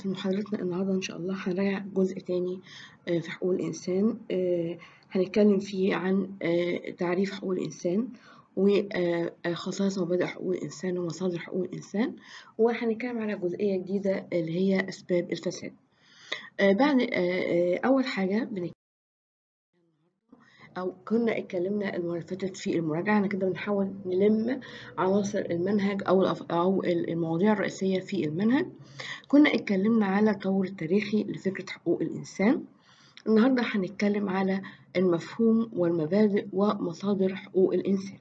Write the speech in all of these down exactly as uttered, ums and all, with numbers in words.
في محاضرتنا النهاردة إن شاء الله هنراجع جزء تاني في حقوق الإنسان. هنتكلم فيه عن تعريف حقوق الإنسان وخصائص مبادئ حقوق الإنسان ومصادر حقوق الإنسان، وهنتكلم على جزئية جديدة اللي هي أسباب الفساد. بعد أول حاجة بنتكلم أو كنا اتكلمنا المرة اللي فاتت في المراجعة، أنا كده بنحاول نلم عناصر المنهج أو أو المواضيع الرئيسية في المنهج. كنا اتكلمنا على التطور التاريخي لفكرة حقوق الإنسان. النهاردة هنتكلم على المفهوم والمبادئ ومصادر حقوق الإنسان.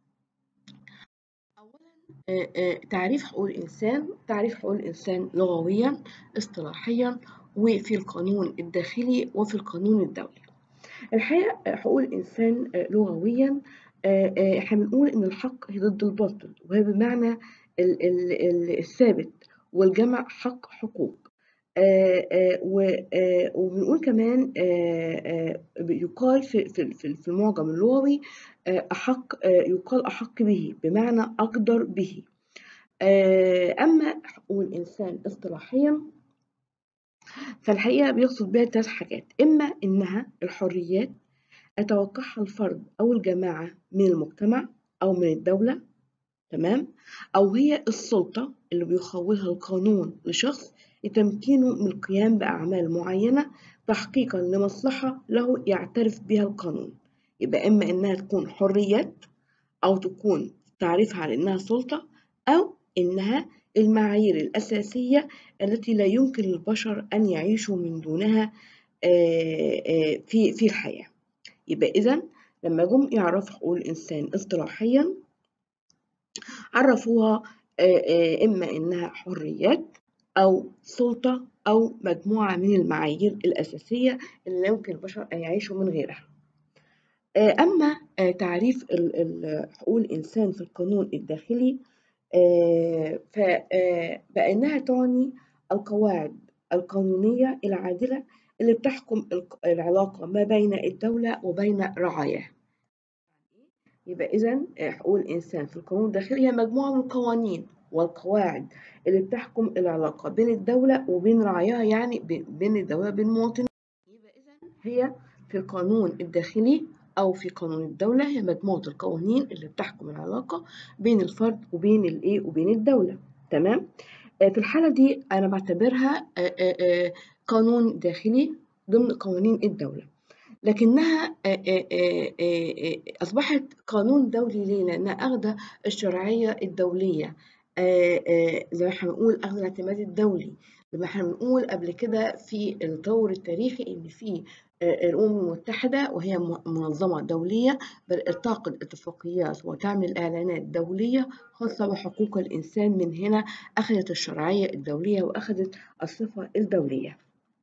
أولا تعريف حقوق الإنسان. تعريف حقوق الإنسان لغويا، اصطلاحيا، وفي القانون الداخلي وفي القانون الدولي. الحقيقة حقوق الإنسان لغويا احنا بنقول إن الحق هي ضد الباطل، وهي بمعنى الثابت، والجمع حق حقوق. وبنقول كمان يقال في في المعجم اللغوي أحق، يقال أحق به بمعنى أقدر به. أما حقوق الإنسان اصطلاحيا فالحقيقة بيقصد بها ثلاث حاجات: إما إنها الحريات يتوقعها الفرد أو الجماعة من المجتمع أو من الدولة، تمام؟ أو هي السلطة اللي بيخولها القانون لشخص لتمكينه من القيام بأعمال معينة تحقيقا لمصلحة له يعترف بها القانون. يبقى إما إنها تكون حريات، أو تكون تعريفها على إنها سلطة، أو إنها المعايير الأساسية التي لا يمكن للبشر أن يعيشوا من دونها في في الحياة. يبقى إذن لما جم يعرفوا حقوق الإنسان اصطلاحيا عرفوها إما إنها حريات أو سلطة أو مجموعة من المعايير الأساسية اللي لا يمكن البشر أن يعيشوا من غيرها. أما تعريف حقوق الإنسان في القانون الداخلي فبقى إنها تعني القواعد القانونية العادلة اللي بتحكم العلاقة ما بين الدولة وبين رعاياها. يبقى إذن حقوق الإنسان في القانون الداخلي هي مجموعة من القوانين والقواعد اللي بتحكم العلاقة بين الدولة وبين رعاياها، يعني بين الدولة وبين المواطنين. يبقى إذن هي في القانون الداخلي أو في قانون الدولة هي مجموعة القوانين اللي بتحكم العلاقة بين الفرد وبين الإيه وبين الدولة، تمام؟ في الحالة دي أنا بعتبرها قانون داخلي ضمن قوانين الدولة، لكنها أصبحت قانون دولي. ليه؟ لأنها أخذ الشرعية الدولية، زي ما احنا بنقول أخذ الاعتماد الدولي. زي ما احنا بنقول قبل كده في التطور التاريخي إن في الأمم المتحدة وهي منظمة دولية تعقد اتفاقيات وتعمل إعلانات دولية خاصة بحقوق الإنسان. من هنا أخذت الشرعية الدولية وأخذت الصفة الدولية.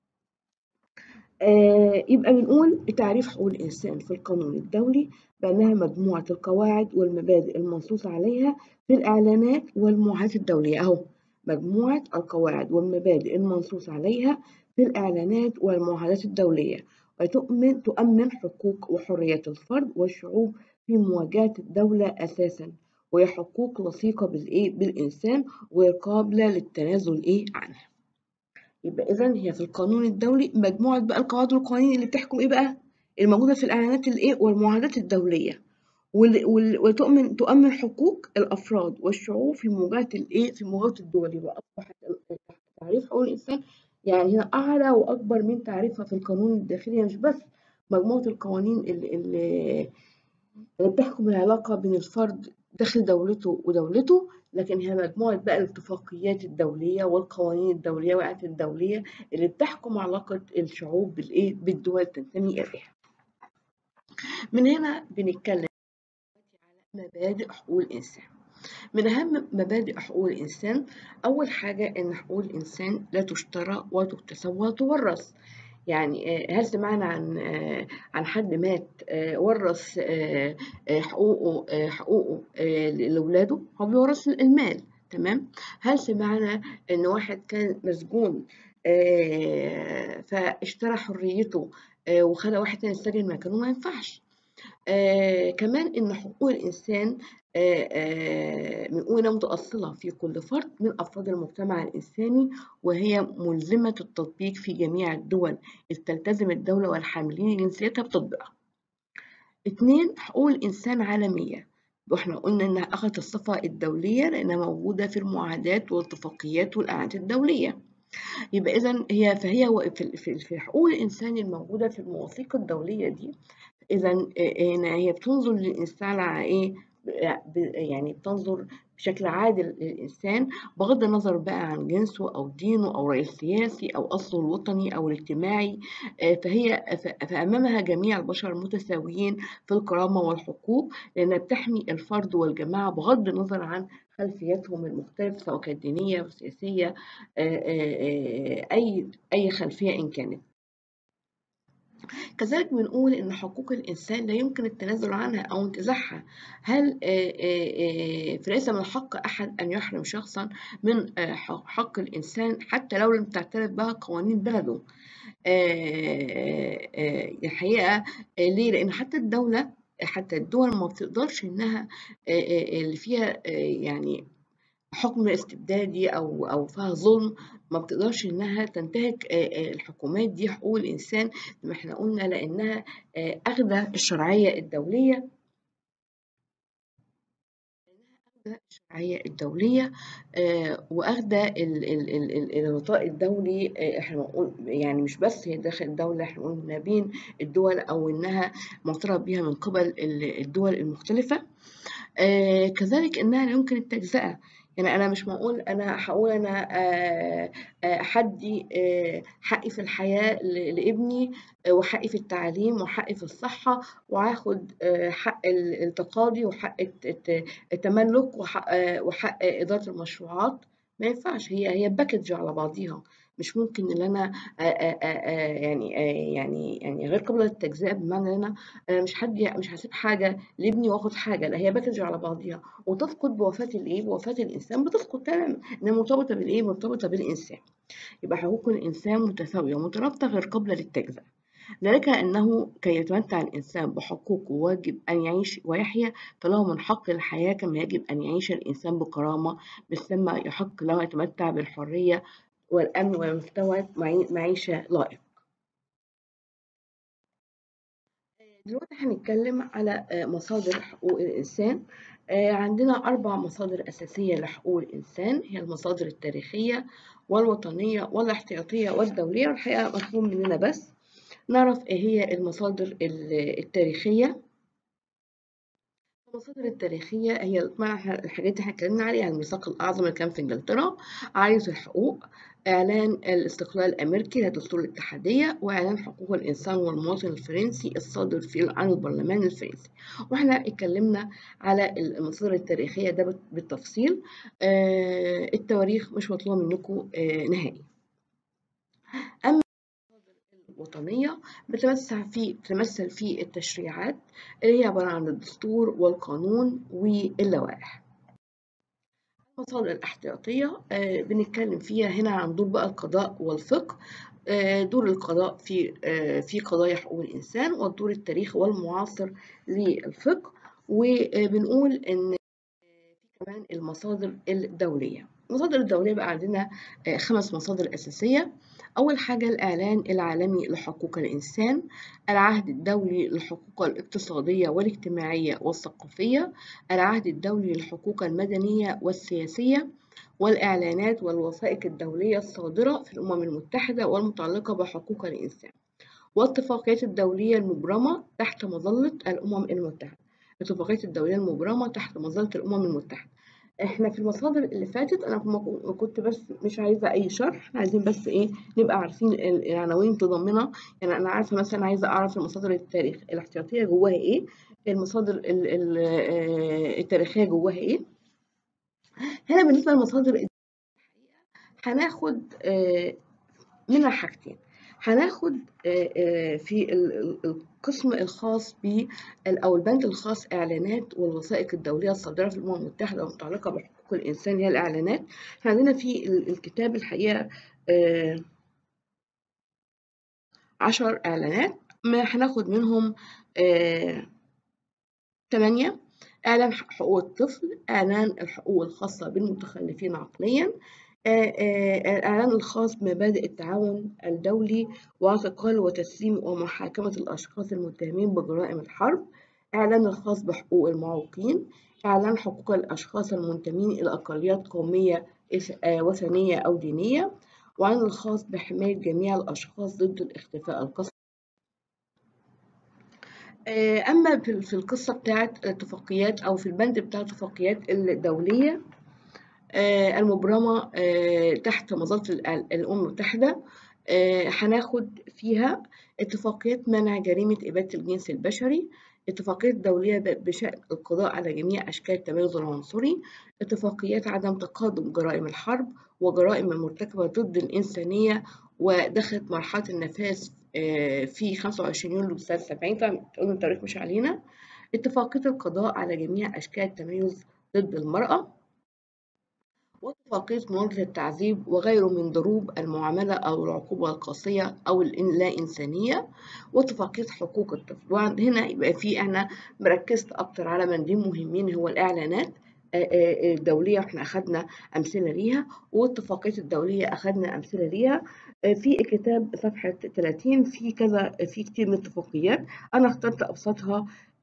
آه يبقى بنقول تعريف حقوق الإنسان في القانون الدولي بأنها مجموعة القواعد والمبادئ المنصوص عليها في الإعلانات والمعاهدات الدولية. أهو مجموعة القواعد والمبادئ المنصوص عليها في الإعلانات والمعاهدات الدولية، وتؤمن تؤمن حقوق وحريات الفرد والشعوب في مواجهة الدولة أساسا، وهي حقوق لصيقة بالإيه بالإنسان وقابلة للتنازل إيه عنها. يبقى إذن هي في القانون الدولي مجموعة بقى القواعد والقوانين اللي بتحكم إيه بقى؟ الموجودة في الإعلانات الإيه والمعاهدات الدولية، وتؤمن تؤمن حقوق الأفراد والشعوب في مواجهة الإيه في مواجهة الدول. يبقى أصبحت تعريف حقوق الإنسان يعني هنا أعلى وأكبر من تعريفها في القانون الداخلي، مش بس مجموعة القوانين اللي, اللي, اللي بتحكم العلاقة بين الفرد داخل دولته ودولته، لكن هي مجموعة بقى الاتفاقيات الدولية والقوانين الدولية والعادات الدولية اللي بتحكم علاقة الشعوب بالإيه بالدول تنتمي إليها. من هنا بنتكلم على مبادئ حقوق الإنسان. من أهم مبادئ حقوق الإنسان أول حاجة إن حقوق الإنسان لا تشترى وتكتسب وتورث. يعني هل سمعنا عن عن حد مات ورث حقوقه حقوقه لأولاده؟ هو بيورث المال، تمام؟ هل سمعنا إن واحد كان مسجون فاشترى حريته وخلى واحد تاني يسجن مكانه؟ ما ينفعش. آه كمان إن حقوق الإنسان آه آه بنقول متأصلة في كل فرد من أفراد المجتمع الإنساني، وهي ملزمة التطبيق في جميع الدول اللي تلتزم الدولة والحاملين جنسيتها بتطبيقها. اتنين، حقوق الإنسان عالمية، واحنا قلنا إنها أخذت الصفة الدولية لأنها موجودة في المعاهدات والاتفاقيات والأعراض الدولية. يبقى إذا هي فهي و- في في- في حقوق الإنسان الموجودة في المواثيق الدولية دي، إذا هنا هي بتنظر للإنسان على إيه؟ ب- يعني بتنظر بشكل عادل للإنسان بغض النظر بقى عن جنسه أو دينه أو رأيه السياسي أو أصله الوطني أو الاجتماعي. آه، فهي ف- فأمامها جميع البشر متساويين في الكرامة والحقوق، لأنها بتحمي الفرد والجماعة بغض النظر عن خلفياتهم المختلفة، سواء كانت دينية وسياسية، آه، آه، آه، أي أي خلفية إن كانت. كذلك بنقول إن حقوق الإنسان لا يمكن التنازل عنها أو انتزاعها. هل آه، آه، آه، فليس من حق أحد أن يحرم شخصا من آه، حق حق الإنسان حتى لو لم تعترف بها قوانين بلده. آه، آه، الحقيقة آه، ليه؟ لأن حتى الدولة حتى الدول ما بتقدرش إنها آه، آه، اللي فيها آه، يعني حكم استبدادي أو أو فيها ظلم، ما بتقدرش إنها تنتهك آه، آه، الحكومات دي حقوق الإنسان، زي ما إحنا قلنا، لأنها آه، أخدة الشرعية الدولية الشرعية الدولية آه، وأخدة ال- ال- ال- ال- الغطاء الدولي. آه، إحنا بنقول يعني مش بس هي داخل الدولة، إحنا بنقول ما بين الدول أو إنها معترف بها من قبل ال- الدول المختلفة. آه كذلك إنها لا يمكن التجزئة. يعني أنا مش معقول أنا هقول أنا آه آه حدي آه حقي في الحياة ل- لابني، آه، وحقي في التعليم وحقي في الصحة، وهاخد آه حق ال- التقاضي وحق الت- الت- التملك وحق, آه وحق إدارة المشروعات. ما ينفعش، هي هي باكج على بعضيها. مش ممكن ان انا آه آه آه آه يعني آه يعني يعني غير قابله للتجزئه، بمعنى ان انا آه مش حد مش هسيب حاجه لابني واخد حاجه، لا هي باكج على بعضيها وتسقط بوفاه الايه بوفاه الانسان، بتسقط تماما، انها مرتبطه بالايه مرتبطه بالانسان. يبقى حقوق الانسان متساويه ومترابطه غير قابله للتجزئه. ذلك انه كي يتمتع الانسان بحقوقه واجب ان يعيش ويحيا، فله من حق الحياه كما يجب ان يعيش الانسان بكرامه، مثلما يحق له يتمتع بالحريه والامن ومستوى معي- معيشه لائق. دلوقتي هنتكلم على آه، مصادر حقوق الإنسان. آه، عندنا أربع مصادر أساسية لحقوق الإنسان، هي المصادر التاريخية والوطنية والاحتياطية والدولية. والحقيقة مطلوب مننا بس نعرف إيه هي المصادر ال- التاريخية. المصادر التاريخية هي طبعاً الحاجات اللي احنا اتكلمنا عليها: الميثاق الأعظم اللي كان في إنجلترا، عريض الحقوق، إعلان الاستقلال الأمريكي لدستور الاتحادية، وإعلان حقوق الإنسان والمواطن الفرنسي الصادر في عن البرلمان الفرنسي. واحنا اتكلمنا على المصادر التاريخية ده بالتفصيل. آه التواريخ مش مطلوبة منكم آه نهائي. أما الوطنية بتمثل في بتمثل في التشريعات اللي هي عبارة عن الدستور والقانون واللوائح. المصادر الاحتياطية آه، بنتكلم فيها هنا عن دور بقى القضاء والفقه. آه، دور القضاء في آه، في قضايا حقوق الإنسان، والدور التاريخي والمعاصر للفقه. وبنقول إن كمان المصادر الدولية. المصادر الدولية بقى عندنا آه، خمس مصادر أساسية. أول حاجة الإعلان العالمي لحقوق الإنسان، العهد الدولي للحقوق الاقتصادية والاجتماعية والثقافية، العهد الدولي للحقوق المدنية والسياسية، والإعلانات والوثائق الدولية الصادرة في الأمم المتحدة والمتعلقة بحقوق الإنسان، والاتفاقيات الدولية المبرمة تحت مظلة الأمم المتحدة. الاتفاقيات الدولية المبرمة تحت مظلة الأمم المتحدة. احنا في المصادر اللي فاتت انا كم- كنت بس مش عايزه اي شرح، عايزين بس ايه نبقى عارفين ال- العناوين متضمنه. يعني انا عارفه مثلا عايزه اعرف المصادر التاريخ الاحتياطيه جواها ايه، المصادر ال- ال- آه، التاريخيه جواها ايه. هنا بالنسبه للمصادر هناخد آه، منها حاجتين. هناخد آه، آه، في ال- ال- القسم الخاص ب أو البند الخاص إعلانات والوثائق الدولية الصادرة في الأمم المتحدة والمتعلقة بحقوق الإنسان، هي الإعلانات. إحنا عندنا في ال- الكتاب الحقيقة آه، عشر إعلانات، ما هناخد منهم آه، ثمانية إعلان حقوق الطفل، إعلان الحقوق الخاصة بالمتخلفين عقليًا، الإعلان الخاص بمبادئ التعاون الدولي واعتقال وتسليم ومحاكمة الأشخاص المتهمين بجرائم الحرب، إعلان الخاص بحقوق المعوقين، إعلان حقوق الأشخاص المنتمين إلى أقليات قومية وثنية أو دينية، وإعلان الخاص بحماية جميع الأشخاص ضد الاختفاء القسري. أما في القصة بتاعة الاتفاقيات أو في البند بتاع الاتفاقيات الدولية المبرمة تحت مظلة الأمم المتحدة، هناخد فيها اتفاقيات منع جريمة إبادة الجنس البشري، اتفاقيات دولية بشأن القضاء على جميع أشكال التميز العنصري، اتفاقيات عدم تقادم جرائم الحرب وجرائم المرتكبة ضد الإنسانية ودخلت مرحلة النفاذ في خمسة وعشرين يوليو سنة سبعين، فبتقول التاريخ مش علينا، اتفاقية القضاء على جميع أشكال التميز ضد المرأة، واتفاقية مواجهة التعذيب وغيره من ضروب المعاملة أو العقوبة القاسية أو اللا إنسانية، واتفاقية حقوق الطفل. وهنا يبقى في أنا مركزت أكتر على بندين مهمين، هو الإعلانات الدولية احنا أخدنا أمثلة ليها، والاتفاقيات الدولية أخدنا أمثلة ليها. في الكتاب صفحة ثلاثين في كذا في كتير من الاتفاقيات، أنا اخترت أبسطها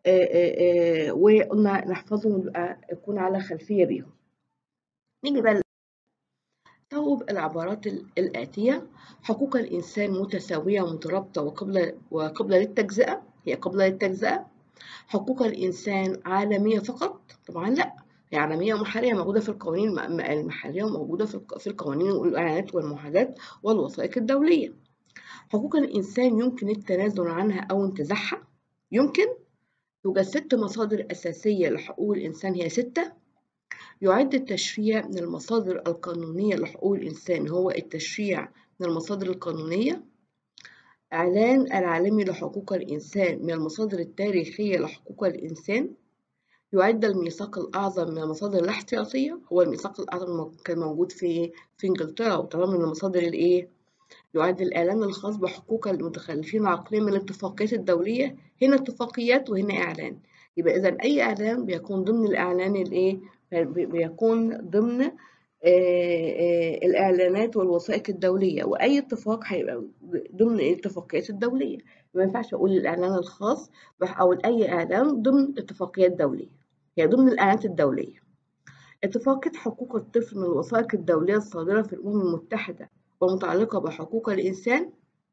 وقلنا نحفظهم ونبقى يكون على خلفية بيهم. نيجي بقى صوب العبارات الآتية: حقوق الإنسان متساوية ومترابطة وقابلة وقابلة للتجزئة، هي قابلة للتجزئة. حقوق الإنسان عالمية فقط؟ طبعا لا، هي عالمية ومحلية، موجودة في القوانين المحلية وموجودة في القوانين والإعلانات والمعاهدات والوثائق الدولية. حقوق الإنسان يمكن التنازل عنها أو انتزاعها؟ يمكن. يوجد ست مصادر أساسية لحقوق الإنسان، هي ستة. يعد التشريع من المصادر القانونية لحقوق الإنسان، هو التشريع من المصادر القانونية. إعلان العالمي لحقوق الإنسان من المصادر التاريخية لحقوق الإنسان. يعد الميثاق الأعظم من المصادر الاحتياطية، هو الميثاق الأعظم كان موجود في في إنجلترا وطبعا من المصادر الإيه؟ يعد الإعلان الخاص بحقوق المتخلفين عقليا من الاتفاقيات الدولية، هنا اتفاقيات وهنا إعلان، يبقى إذا أي إعلان بيكون ضمن الإعلان الإيه؟ بيكون ضمن آآ آآ الإعلانات والوثائق الدولية، وأي اتفاق هيبقى ضمن الاتفاقيات الدولية، ما ينفعش أقول الإعلان الخاص أو أي إعلان ضمن اتفاقيات دولية، هي ضمن الإعلانات الدولية. اتفاقية حقوق الطفل من الوثائق الدولية الصادرة في الأمم المتحدة ومتعلقة بحقوق الإنسان.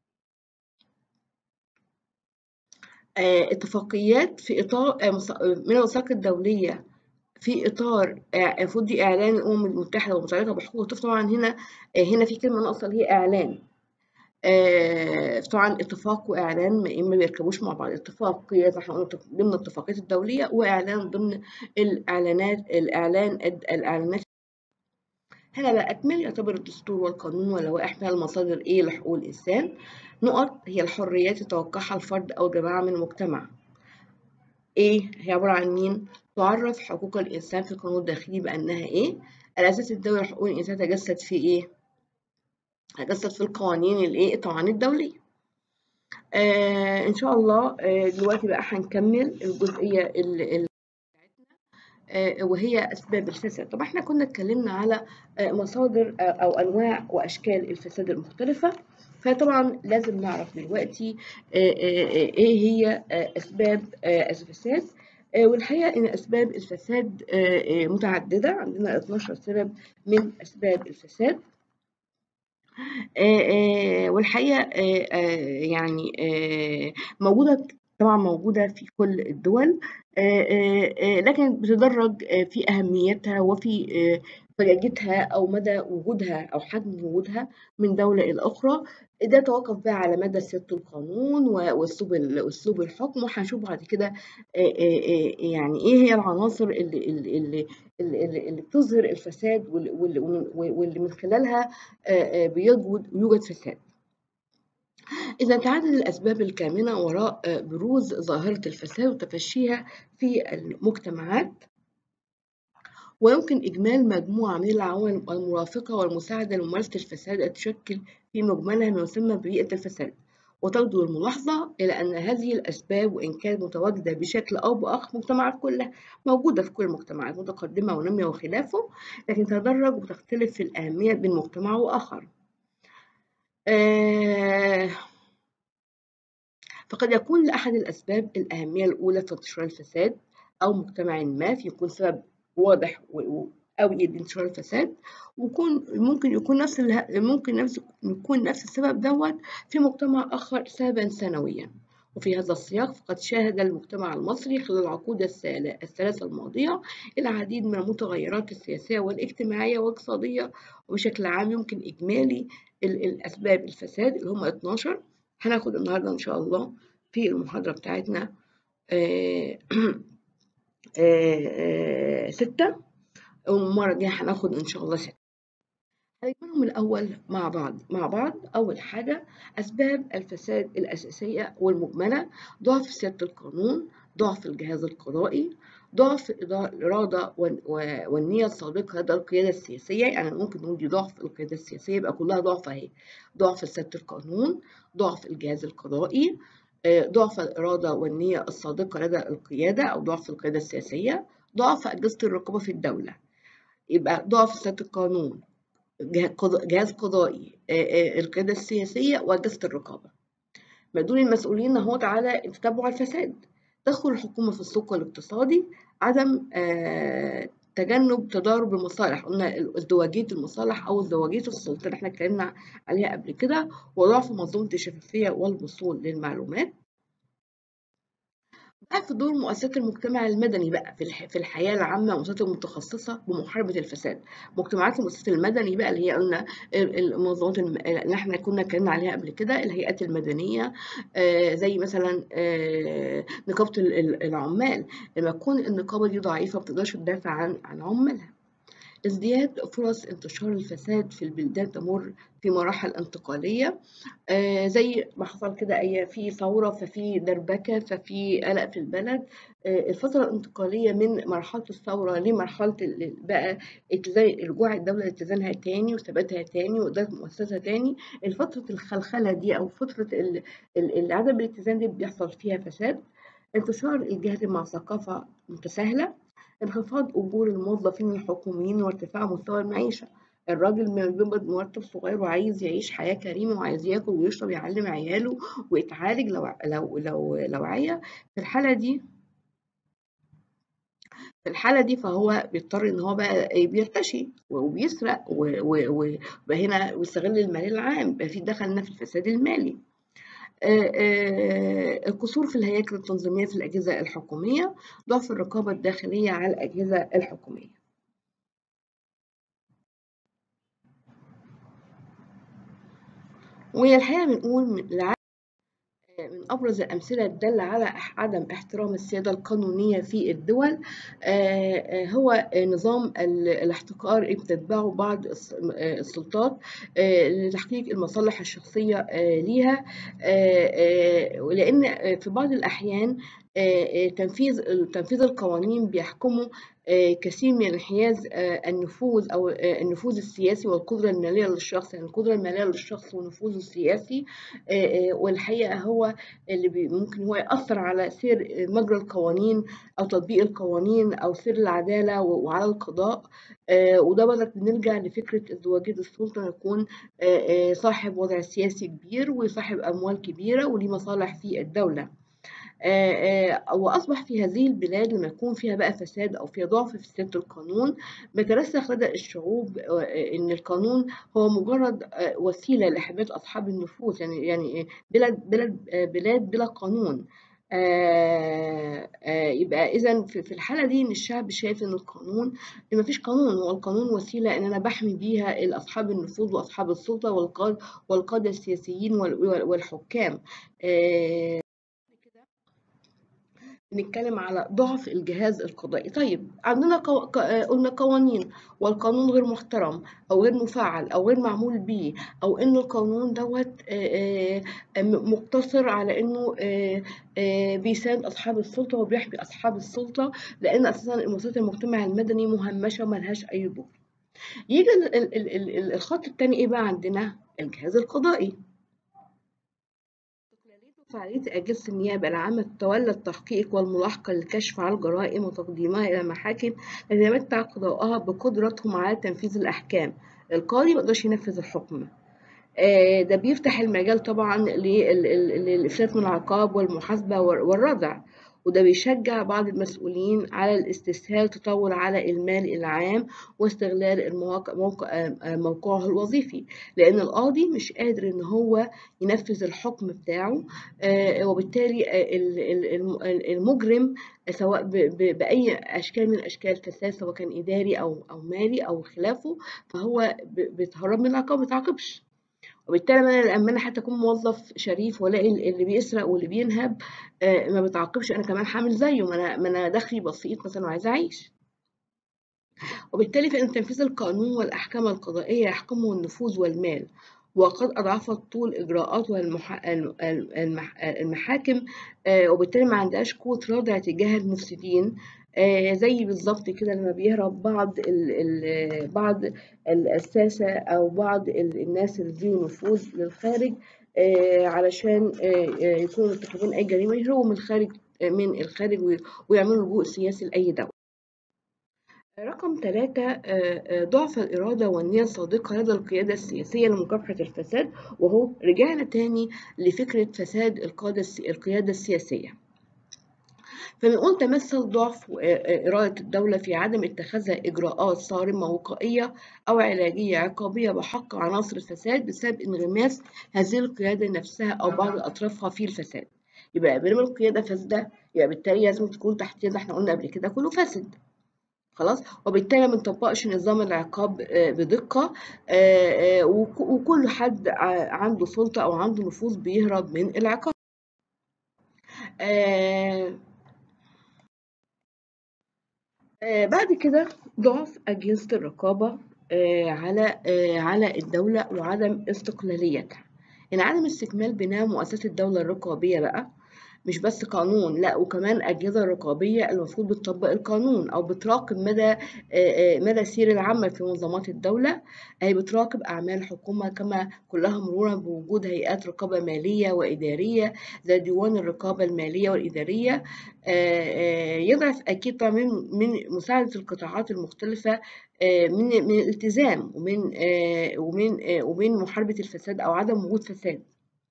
اتفاقيات في إطار من الوثائق الدولية في إطار المفروض دي إعلان الأمم المتحدة ومتعلقة بحقوق الطفل. طبعا هنا هنا في كلمة ناقصة اللي هي إعلان. طبعا اتفاق وإعلان ما بيركبوش مع بعض، اتفاقيات احنا قلنا ضمن الاتفاقيات الدولية، وإعلان ضمن الإعلانات الإعلان الإعلانات. هنا بقى أكمل يعتبر الدستور والقانون واللوائح من المصادر إيه لحقوق الإنسان. نقط هي الحريات يتوقعها الفرد أو جماعة من المجتمع. إيه هي عبارة عن مين؟ تعرف حقوق الإنسان في القانون الداخلي بأنها إيه؟ الأساس الدولي لحقوق الإنسان تجسد في إيه؟ تجسد في القوانين الإيه؟ القوانين الدولية. آه إن شاء الله آه دلوقتي بقى هنكمل الجزئية اللي آه وهي أسباب الفساد. طب إحنا كنا اتكلمنا على آه مصادر آه أو أنواع وأشكال الفساد المختلفة، فطبعا لازم نعرف دلوقتي إيه هي أسباب الفساد. والحقيقة إن أسباب الفساد متعددة، عندنا اتناشر سبب من أسباب الفساد. والحقيقة يعني موجودة طبعا موجودة في كل الدول، لكن بتدرج في أهميتها وفي فجاجتها أو مدى وجودها أو حجم وجودها من دولة إلى أخرى. ده توقف بقى على مدى سيادة القانون وأسلوب أسلوب الحكم، وهنشوف بعد كده يعني إيه هي العناصر اللي اللي اللي, اللي بتظهر الفساد واللي, واللي من خلالها بيوجد يوجد فساد. إذا تعدد الأسباب الكامنة وراء بروز ظاهرة الفساد وتفشيها في المجتمعات، ويمكن إجمال مجموعة من العوامل المرافقة والمساعدة لممارسة الفساد التي تشكل في مجملها ما يسمى ببيئة الفساد. وتجدر الملاحظة إلى أن هذه الأسباب وإن كانت متواجدة بشكل أو بآخر في المجتمعات كلها، موجودة في كل المجتمعات متقدمة ونامية وخلافه، لكن تتدرج وتختلف في الأهمية بين مجتمع وآخر. آه فقد يكون لأحد الأسباب الأهمية الأولى في انتشار الفساد، أو مجتمع ما يكون سبب واضح أوي لانتشار الفساد، ويكون ممكن يكون نفس اله... ممكن نفس يكون نفس السبب دوت في مجتمع آخر سببا ثانويا. وفي هذا السياق فقد شهد المجتمع المصري خلال العقود الثلاثة الماضية العديد من المتغيرات السياسية والاجتماعية والاقتصادية، وبشكل عام يمكن إجمالي الأسباب الفساد اللي هم اتناشر. هناخد النهارده إن شاء الله في المحاضرة بتاعتنا آه آه ستة، والمرة الجاية هناخد إن شاء الله ستة. هنجمعهم الأول مع بعض مع بعض أول حاجة أسباب الفساد الأساسية والمجملة: ضعف سيادة القانون، ضعف الجهاز القضائي، ضعف الإرادة والنية الصادقة لدى القيادة السياسية. يعني ممكن نقول دي ضعف القيادة السياسية، يبقى كلها ضعف أهي: ضعف سيادة القانون، ضعف الجهاز القضائي، ضعف الإرادة والنية الصادقة لدى القيادة أو ضعف القيادة السياسية، ضعف أجهزة الرقابة في الدولة. يبقى ضعف سيادة القانون، جهاز قضائي، القيادة السياسية، وأجهزة الرقابة. ما دول المسؤولين اهو على تتبع الفساد. تدخل الحكومة في السوق الاقتصادي، عدم آه تجنب تضارب المصالح، قلنا ازدواجية المصالح أو ازدواجية السلطة اللي احنا اتكلمنا عليها قبل كده، وضعف منظومة الشفافية والوصول للمعلومات. بقى في دور مؤسسات المجتمع المدني بقى في في الحياه العامه والمؤسسات المتخصصه بمحاربه الفساد. مجتمعات المؤسسات المدني بقى اللي هي قلنا المنظمات اللي احنا كنا اتكلمنا عليها قبل كده، الهيئات المدنيه، آه زي مثلا آه نقابه العمال. لما تكون النقابه دي ضعيفه ما بتقدرش تدافع عن عن عمالها. ازدياد فرص انتشار الفساد في البلدان تمر في مراحل انتقاليه، آه زي ما حصل كده أي في ثورة، ففي دربكة، ففي قلق في البلد. آه الفترة الانتقالية من مرحلة الثورة لمرحلة بقى اتزان رجوع الدولة لاتزانها تاني وثباتها تاني وإدارة مؤسساتها تاني. الفترة الخلخلة دي أو فترة عدم الاتزان دي بيحصل فيها فساد. انتشار الجهل مع ثقافة متساهلة، انخفاض أجور الموظفين الحكوميين وارتفاع مستوى المعيشة. الراجل ما بيقبض مرتب صغير وعايز يعيش حياة كريمة وعايز ياكل ويشرب يعلم عياله ويتعالج لو لو لو لو عيا. في الحالة دي في الحالة دي فهو بيضطر إن هو بقى بيرتشي وبيسرق وهنا ويستغل المال العام، يبقى في دخلنا في الفساد المالي. القصور في الهياكل التنظيمية في الأجهزة الحكومية، ضعف الرقابة الداخلية على الأجهزة الحكومية. وهي الحقيقة بنقول من من أبرز الأمثلة الدالة على عدم احترام السيادة القانونية في الدول هو نظام الاحتكار اللي بتتبعه بعض السلطات لتحقيق المصالح الشخصية ليها، لأن في بعض الأحيان تنفيذ تنفيذ القوانين بيحكمه كثير من انحياز النفوذ أو النفوذ السياسي والقدرة المالية للشخص، يعني القدرة المالية للشخص ونفوذه السياسي. والحقيقة هو اللي ممكن هو يأثر على سير مجرى القوانين أو تطبيق القوانين أو سير العدالة وعلى القضاء. وده بدك بنرجع لفكرة ازدواجية السلطة، يكون صاحب وضع سياسي كبير وصاحب أموال كبيرة وليه مصالح في الدولة. وأصبح في هذه البلاد لما يكون فيها بقى فساد أو فيها ضعف في سيادة القانون، بيترسخ لدى الشعوب إن القانون هو مجرد وسيلة لحماية أصحاب النفوذ، يعني يعني بلاد بلاد بلاد بلا قانون. يبقى إذا في الحالة دي إن الشعب شايف إن القانون ما فيش قانون، هو القانون وسيلة إن أنا بحمي بيها أصحاب النفوذ وأصحاب السلطة والقادة والقادة السياسيين والحكام. بنتكلم على ضعف الجهاز القضائي. طيب عندنا قو... قلنا قوانين، والقانون غير محترم او غير مفعل او غير معمول به، او انه القانون دوت مقتصر على انه بيساند اصحاب السلطه وبيحمي اصحاب السلطه، لان اساسا مؤسسات المجتمع المدني مهمشه وملهاش اي دور. يجي الخط الثاني ايه بقى عندنا؟ الجهاز القضائي. فعالية أجهزة النيابة العامة تتولى التحقيق والملاحقة للكشف على الجرائم وتقديمها إلى المحاكم التي يتمتع قضاؤها بقدرتهم على تنفيذ الأحكام. القاضي ميقدرش ينفذ الحكم. آه، ده بيفتح المجال طبعا للإفلات من العقاب والمحاسبة والردع، وده بيشجع بعض المسؤولين على الاستسهال تطور على المال العام واستغلال المواقع موقع آه، موقعه الوظيفي، لأن القاضي مش قادر إن هو ينفذ الحكم بتاعه. آه، وبالتالي آه، ال- ال- الم- المجرم سواء ب- ب- بأي أشكال من أشكال الفساد، سواء كان إداري أو أو مالي أو خلافه، فهو ب- بيتهرب من العقاب، ما بيتعاقبش. وبالتالي انا لما انا حتى اكون موظف شريف والاقي اللي بيسرق واللي بينهب آه، ما بتعاقبش، انا كمان هعمل زيه، ما انا ما انا دخلي بسيط مثلا وعايزه اعيش. وبالتالي فان تنفيذ القانون والاحكام القضائيه يحكمه النفوذ والمال، وقد اضعفت طول اجراءاتها المح... الم- المح... المحاكم. آه، وبالتالي ما عندهاش قوه ردع تجاه المفسدين. آه، زي بالظبط كده لما بيهرب بعض ال... ال... بعض الساسة أو بعض ال- الناس اللي ذو نفوذ للخارج، آه، علشان آه، آه، يكونوا مرتكبين أي جريمة، يهربوا من الخارج، آه، من الخارج وي- ويعملوا لجوء سياسي لأي دولة. رقم ثلاثة، ضعف الإرادة والنية الصادقة لدى القيادة السياسية لمكافحة الفساد. وهو رجعنا تاني لفكرة فساد القادة الس- القيادة السياسية. فبنقول تمثل ضعف آه، إرادة الدولة في عدم اتخاذها إجراءات صارمة وقائية أو علاجية عقابية بحق عناصر الفساد بسبب انغماس هذه القيادة نفسها أو بعض أطرافها في الفساد. يبقى بينما القيادة فاسدة، يبقى بالتالي لازم تكون تحت يد، احنا قلنا قبل كده كله فاسد. خلاص، وبالتالي ما بنطبقش نظام العقاب آه، بدقة. آه، آه، وك- وكل حد ع- عنده سلطة أو عنده نفوذ بيهرب من العقاب. آه، آه، بعد كده ضعف أجهزة الرقابة آه، على آه، على الدولة وعدم استقلاليتها. يعني عدم استكمال بناء مؤسسات الدولة الرقابية بقى، مش بس قانون، لا وكمان أجهزة رقابية المفروض بتطبق القانون أو بتراقب مدى آه، آه، مدى سير العمل في منظمات الدولة. أي بتراقب أعمال الحكومة كما كلها مرورا بوجود هيئات رقابة مالية وإدارية زي ديوان الرقابة المالية والإدارية. آه، آه، يضعف أكيد طبعا من من مساعدة القطاعات المختلفة، آه، من من الالتزام ومن آه، ومن آه، ومن محاربة الفساد أو عدم وجود فساد.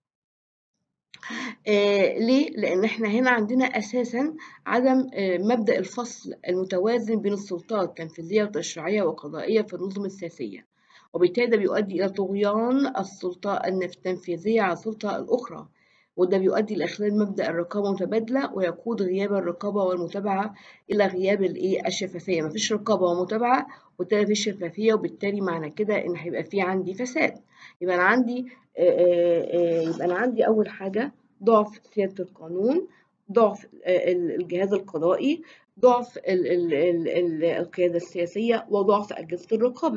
آه، ليه؟ لأن إحنا هنا عندنا أساسًا عدم آه، مبدأ الفصل المتوازن بين السلطات التنفيذية والتشريعية والقضائية في النظم السياسية، وبالتالي ده بيؤدي إلى طغيان السلطة النف- التنفيذية على السلطة الأخرى، وده بيؤدي إلى إخلال مبدأ الرقابة المتبادلة، ويقود غياب الرقابة والمتابعة إلى غياب الإيه الشفافية. مفيش رقابة ومتابعة وبالتالي مفيش شفافية، وبالتالي معنى كده إن هيبقى في عندي فساد. يبقى أنا عندي آه، آه، آه، يبقى أنا عندي أول حاجة ضعف سيادة القانون، ضعف الجهاز القضائي، ضعف ال- ال- ال- ال- القيادة السياسية، وضعف أجهزة الرقابة.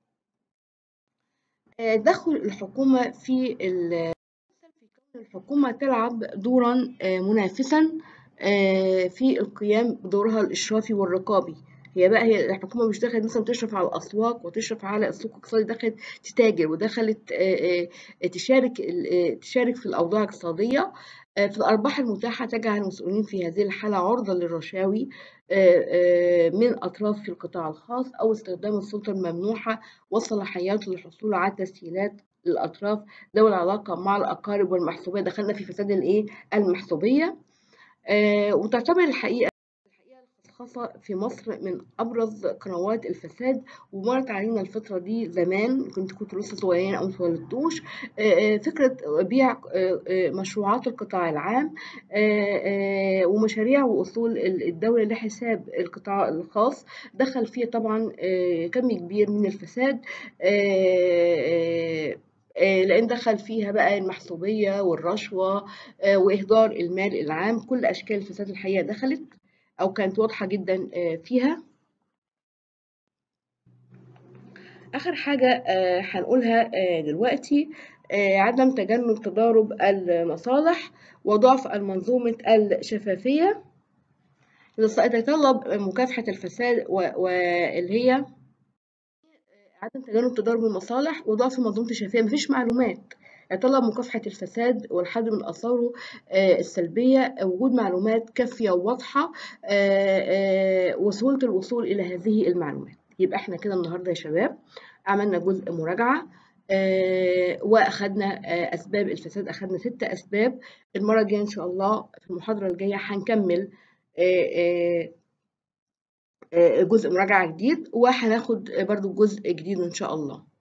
آه، دخل الحكومة في ال- في كون الحكومة تلعب دورا آه، منافسا آه، في القيام بدورها الإشرافي والرقابي. هي بقى هي الحكومة مش دخلت مثلا تشرف على الأسواق وتشرف على السوق الاقتصادي، دخلت تتاجر ودخلت آه، آه، تشارك ال- آه، تشارك في الأوضاع الاقتصادية. آه، في الأرباح المتاحة تجعل المسؤولين في هذه الحالة عرضة للرشاوي آه، آه، من أطراف في القطاع الخاص أو استخدام السلطة الممنوحة والصلاحيات للحصول على تسهيلات للأطراف ذوي العلاقة مع الأقارب والمحسوبية. دخلنا في فساد الإيه المحسوبية. آه، وتعتبر الحقيقة الحقيقة الخصخصة في مصر من أبرز قنوات الفساد، ومرت علينا الفترة دي زمان، كنت كنت لسه صغيرين أو متولدتوش. آه، آه، فكرة بيع آه، آه، مشروعات القطاع العام آه، آه، ومشاريع وأصول الدولة لحساب القطاع الخاص، دخل فيه طبعا آه، كم كبير من الفساد. آه، آه، آه، لأن دخل فيها بقى المحسوبية والرشوة آه، وإهدار المال العام. كل أشكال الفساد الحقيقة دخلت أو كانت واضحة جدا آه، فيها. آخر حاجة آه، هنقولها آه، دلوقتي آه، عدم تجنب تضارب المصالح وضعف المنظومة الشفافية اللي تتطلب مكافحة الفساد و- واللي هي عدم تجنب تضارب المصالح وضعف منظومة الشفافية. مفيش معلومات، يتطلب مكافحة الفساد والحد من آثاره آه، السلبية، وجود معلومات كافية وواضحة آه، آه، وسهولة الوصول إلى هذه المعلومات. يبقى احنا كده النهاردة يا شباب عملنا جزء مراجعة آه، وأخدنا آه، أسباب الفساد، أخدنا ست أسباب. المرة الجاية إن شاء الله في المحاضرة الجاية هنكمل آه، آه، آه، جزء مراجعة جديد، وهناخد برضو جزء جديد إن شاء الله.